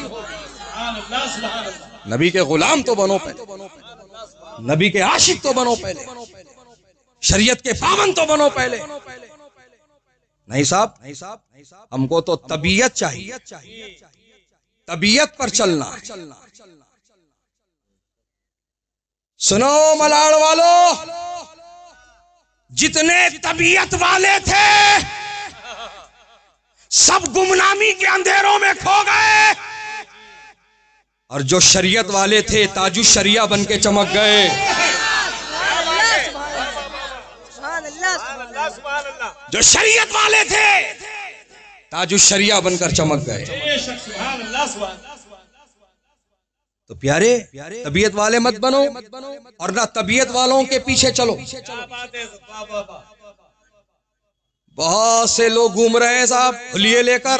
Speaker 1: نبی کے غلام تو بنو پہلے، نبی کے عاشق تو بنو پہلے، شریعت کے پابند تو بنو پہلے۔ نہیں صاحب، ہم کو تو طبیعت چاہیے، طبیعت پر چلنا۔ سنو ملاڑ والو، جتنے طبیعت والے تھے سب گمنامی کے اندھیروں میں کھو گئے، اور جو شریعت والے تھے تاج الشریعہ بن کے چمک گئے۔ جو شریعت والے تھے تاج الشریعہ بن کر چمک گئے۔ تو پیارے، طبیعت والے مت بنو، اور نہ طبیعت والوں کے پیچھے چلو۔ بہت سے لوگ گھوم رہے ہیں صاحب کھلیے لے کر،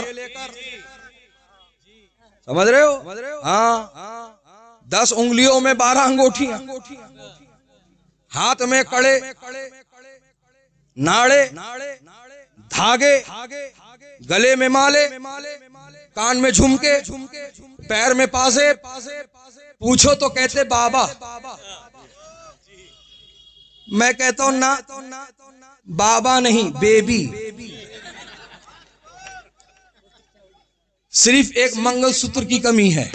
Speaker 1: سمجھ رہے ہو؟ ہاں، 10 انگلیوں میں 12 انگوٹھیاں، ہاتھ میں کڑے، ناڑے، دھاگے، گلے میں مالے، کان میں جھمکے، پیر میں پازے، پوچھو تو کہتے بابا. میں کہتا ہوں نا، بابا نہیں، بیبی. صرف ایک منگل سوتر کی کمی ہے.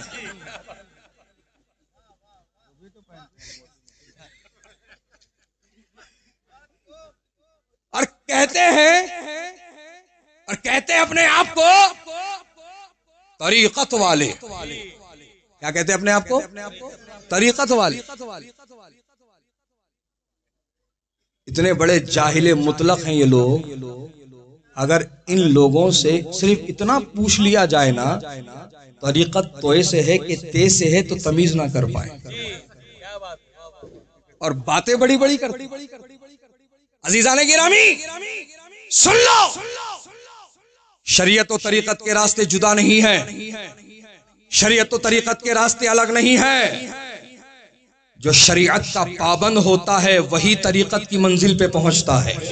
Speaker 1: اور کہتے ہیں اپنے آپ کو طریقت والے. کیا کہتے ہیں اپنے آپ کو؟ طریقت والے. اتنے بڑے جاہل مطلق ہیں یہ لوگ. اگر ان لوگوں سے صرف اتنا پوچھ لیا جائے نا، طریقت توئے سے ہے کہ تے سے ہے، تو تمیز نہ کر پائیں اور باتیں بڑی بڑی کرتے. عزیزان گرامی سن لو، شریعت و طریقت کے راستے جدا نہیں ہیں، شریعت و طریقت کے راستے الگ نہیں ہیں. جو شریعت کا پابند ہوتا ہے وہی طریقت کی منزل پہ پہنچتا ہے.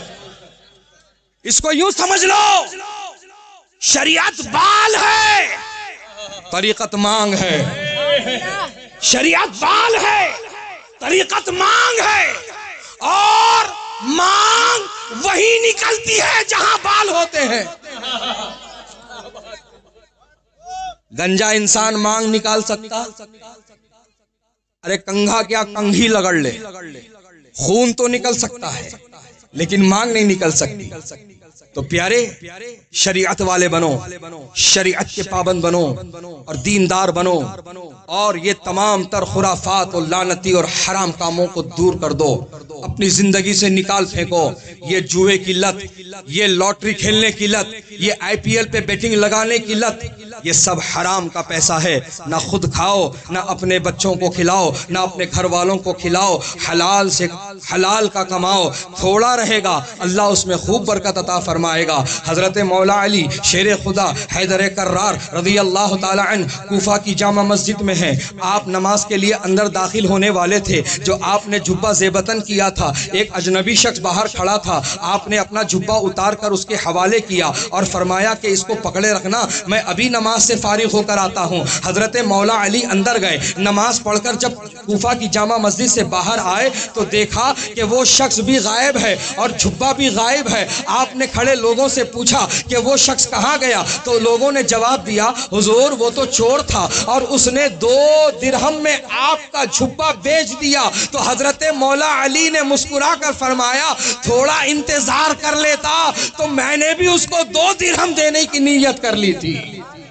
Speaker 1: اس کو یوں سمجھ لو، شریعت بال ہے، طریقت مانگ ہے. شریعت بال ہے، طریقت مانگ ہے. اور مانگ وہی نکلتی ہے جہاں بال ہوتے ہیں. گنجا انسان مانگ نکال سکتا؟ ارے کنگھا کیا کنگھی لگڑ لے، خون تو نکل سکتا ہے لیکن مانگ نہیں نکل سکتی. تو پیارے، شریعت والے بنو، شریعت کے پابند بنو اور دیندار بنو، اور یہ تمام تر خرافات اور لعنتی اور حرام کاموں کو دور کر دو، اپنی زندگی سے نکال پھینکو. یہ جوئے کی لت، یہ لاٹری کھیلنے کی لت، یہ IPL پہ بیٹنگ لگانے کی لت، یہ سب حرام کا پیسہ ہے. نہ خود کھاؤ، نہ اپنے بچوں کو کھلاؤ، نہ اپنے گھر والوں کو کھلاؤ. حلال سے حلال کا کماؤ، تھوڑا رہے گا اللہ اس میں خوب برکت عطا فرمائے گا. حضرت مولا علی شیر خدا حیدر کرار رضی اللہ تعالی عنہ کوفہ کی جامع مسجد میں ہیں. آپ نماز کے لیے اندر داخل ہونے والے تھے. جو آپ نے جبہ زیبتن کیا تھا، ایک اجنبی شخص باہر کھڑا تھا. آپ نے اپنا جبہ اتار کر اس کے حوالے کیا اور فرمایا کہ اس کو پکڑے رکھنا، میں ابھی نماز سے فارغ ہو کر آتا ہوں. حضرت مولا علی اندر گئے. نماز پڑھ کر جب کوفہ کی جامع مسجد سے باہر آئے تو دیکھا کہ وہ شخص بھی غائب ہے اور جبہ بھی غائب ہے. آپ نے کھڑے لوگوں سے پوچھا کہ وہ شخص کہاں گیا؟ تو لوگوں نے جواب دیا، حضور وہ تو چور تھا اور اس نے 2 درہم میں آپ کا جھبا بیچ دیا. تو حضرت مولا علی نے مسکرا کر فرمایا، تھوڑا انتظار کر لیتا تو میں نے بھی اس کو 2 درہم دینے کی نیت کر لی تھی.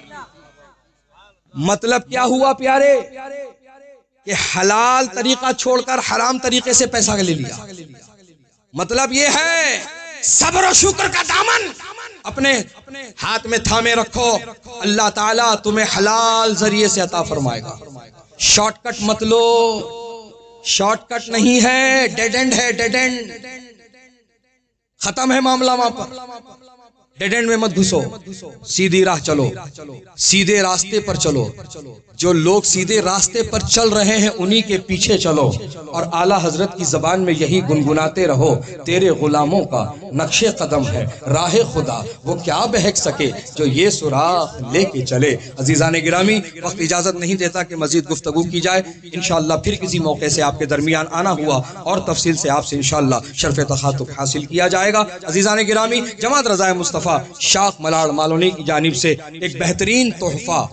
Speaker 1: مطلب کیا ہوا پیارے؟ کہ حلال طریقہ چھوڑ کر حرام طریقے سے پیسہ لے لیا. مطلب یہ ہے صبر و شکر کا دامن اپنے ہاتھ میں تھامے رکھو، اللہ تعالیٰ تمہیں حلال ذریعے سے عطا فرمائے گا. شارٹ کٹ مت لو، شارٹ کٹ نہیں ہے، ڈیڈ اینڈ ہے. ڈیڈ اینڈ ختم ہے معاملہ وہاں پر. ڈیڈ اینڈ میں مت گھسو، سیدھی راہ چلو، سیدھے راستے پر چلو. جو لوگ سیدھے راستے پر چل رہے ہیں انہی کے پیچھے چلو، اور اعلیٰ حضرت کی زبان میں یہی گنگناتے رہو، تیرے غلاموں کا نقش قدم ہے راہ خدا، وہ کیا بہک سکے جو یہ سراغ لے کے چلے. عزیزان گرامی، وقت اجازت نہیں دیتا کہ مزید گفتگو کی جائے. انشاءاللہ پھر کسی موقع سے آپ کے درمیان آنا ہوا اور تفصیل سے آپ سے انشاءاللہ شرف تخاطب حاصل کیا جائے گا. عزیزان گرامی، جماعت رضائے مصطفیٰ شاخ ملاڑ مالونی کی جانب سے ایک بہترین تحفہ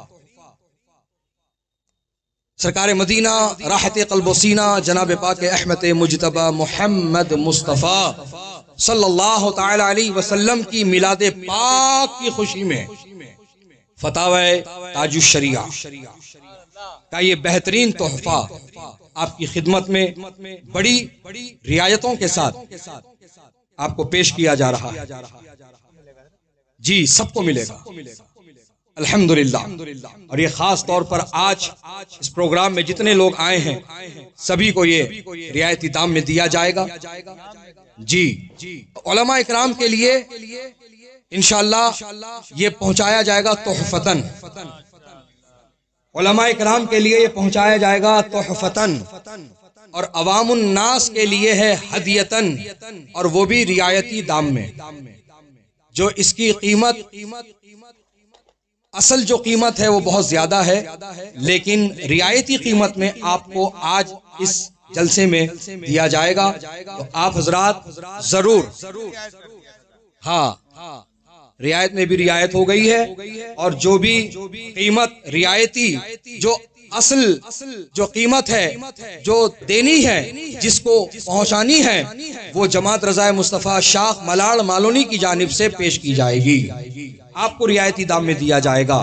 Speaker 1: سرکار مدینہ راحت قلب و سینہ جناب پاک احمد مجتبی محمد مصطفیٰ صلی اللہ تعالی علیہ وسلم کی میلاد پاک کی خوشی میں فتاوی تاج الشریعہ کا یہ بہترین تحفہ آپ کی خدمت میں بڑی رعایتوں کے ساتھ آپ کو پیش کیا جا رہا ہے. جی سب کو ملے گا الحمدللہ. اور یہ خاص طور پر آج اس پروگرام میں جتنے لوگ آئے ہیں سبھی کو یہ رعایتی دام میں دیا جائے گا. جی علماء اکرام کے لیے انشاءاللہ یہ پہنچایا جائے گا تحفتن. علماء اکرام کے لیے یہ پہنچایا جائے گا تحفتن، اور عوام الناس کے لیے ہے ہدیتن، اور وہ بھی رعایتی دام میں. جو اس کی قیمت اصل جو قیمت ہے وہ بہت زیادہ ہے، لیکن رعایتی قیمت میں آپ کو آج اس جلسے میں دیا جائے گا، تو آپ حضرات ضرور، ہاں رعایت میں بھی رعایت ہو گئی ہے، اور جو بھی قیمت رعایتی، جو اصل جو قیمت ہے جو دینی ہے، جس کو پہنچانی ہے، وہ جماعت رضائے مصطفیٰ شاخ ملاڑ مالونی کی جانب سے پیش کی جائے گی، آپ کو رعایتی دام میں دیا جائے گا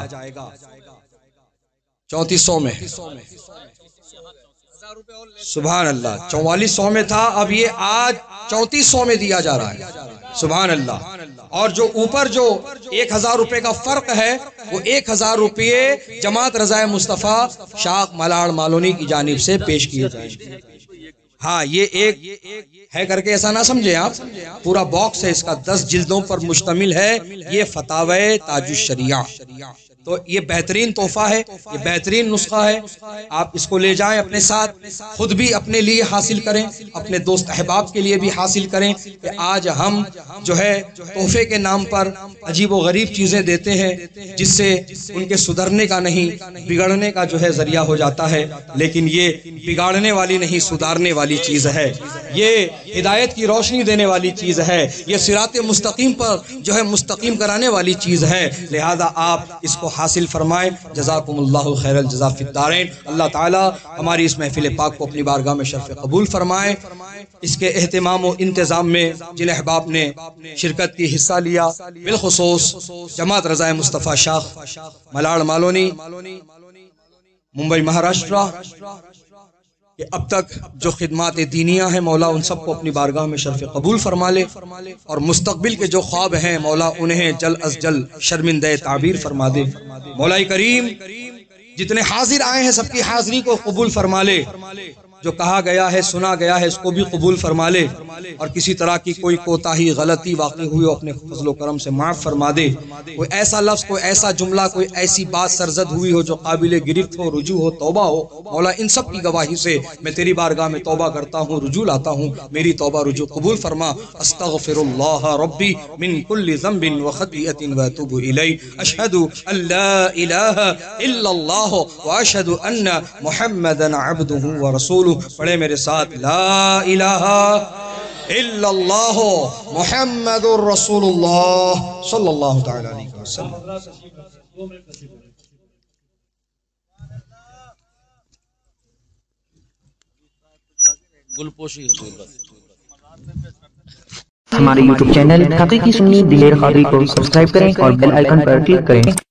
Speaker 1: 3400 میں، سبحان اللہ، 4400 میں تھا، اب یہ آج 3400 میں دیا جا رہا ہے، سبحان اللہ۔ اور جو اوپر جو 1000 روپے کا فرق ہے، وہ 1000 روپے جماعت رضائے مصطفیٰ شاخ ملاڑ مالونی کی جانب سے پیش کیے جائیں گے۔ ہاں یہ ایک ہے کر کے ایسا نہ سمجھیں آپ، پورا باکس ہے اس کا، 10 جلدوں پر مشتمل ہے، یہ فتاوی تاج الشریعہ، تو یہ بہترین تحفہ ہے، یہ بہترین نسخہ ہے، آپ اس کو لے جائیں اپنے ساتھ، خود بھی اپنے لیے حاصل کریں، اپنے دوست احباب کے لیے بھی حاصل کریں، کہ آج ہم جو ہے تحفے کے نام پر عجیب و غریب چیزیں دیتے ہیں، جس سے ان کے سدھرنے کا نہیں بگڑنے کا جو ہے ذریعہ ہو جاتا ہے، لیکن یہ بگاڑنے والی نہیں سدھارنے والی چیز ہے، یہ ہدایت کی روشنی دینے والی چیز ہے، یہ صراط مستقیم پر جو ہے مستقیم کرانے والی چیز ہے، لہذا آپ اس کو حاصل فرمائیں۔ جزاکم اللہ خیر الجزا فی الدارین۔ اللہ تعالی ہماری اس محفل پاک کو اپنی بارگاہ میں شرف قبول فرمائے۔ اس کے اہتمام و انتظام میں جن احباب نے شرکت کی حصہ لیا، بالخصوص جماعت رضائے مصطفیٰ شاخ ملاڑ مالونی ممبئی مہاراشٹرا، کہ اب تک جو خدمات دینیہ ہیں، مولا ان سب کو اپنی بارگاہ میں شرف قبول فرما لے، اور مستقبل کے جو خواب ہیں مولا انہیں جل از جل شرمندہ تعبیر فرما دے۔ مولا کریم جتنے حاضر آئے ہیں سب کی حاضری کو قبول فرما لے، جو کہا گیا ہے سنا گیا ہے اس کو بھی قبول فرما لے، اور کسی طرح کی کوئی کوتاہی غلطی واقع ہوئی ہو اپنے فضل و کرم سے معاف فرما دے، کوئی ایسا لفظ کوئی ایسا جملہ کوئی ایسی بات سرزد ہوئی ہو جو قابل گرفت ہو، رجوع ہو، توبہ ہو، مولا ان سب کی گواہی سے میں تیری بارگاہ میں توبہ کرتا ہوں، رجوع لاتا ہوں، میری توبہ رجوع قبول فرما۔ استغفر اللہ ربی من کل ذنب وخطیئۃ واتوب الیہ، اشہد ان لا الہ الا اللہ واشہد ان محمدا عبدہ ورسولہ۔ پڑھے میرے ساتھ، لا الہ الا اللہ محمد الرسول اللہ صلی اللہ تعالی علیہ وسلم۔
Speaker 4: ہمارے YouTube چینل حقیقی سنی دلیر قادری کو سبسکرائب کریں اور بیل آئیکن پر کلک کریں۔